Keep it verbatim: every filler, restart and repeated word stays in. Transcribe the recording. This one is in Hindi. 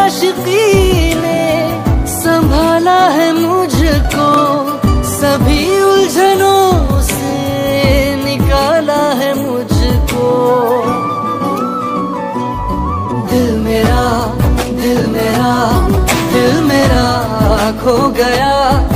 आशिकी ने संभाला है मुझको, सभी उलझनों से निकाला है मुझको। दिल मेरा दिल मेरा दिल मेरा खो गया।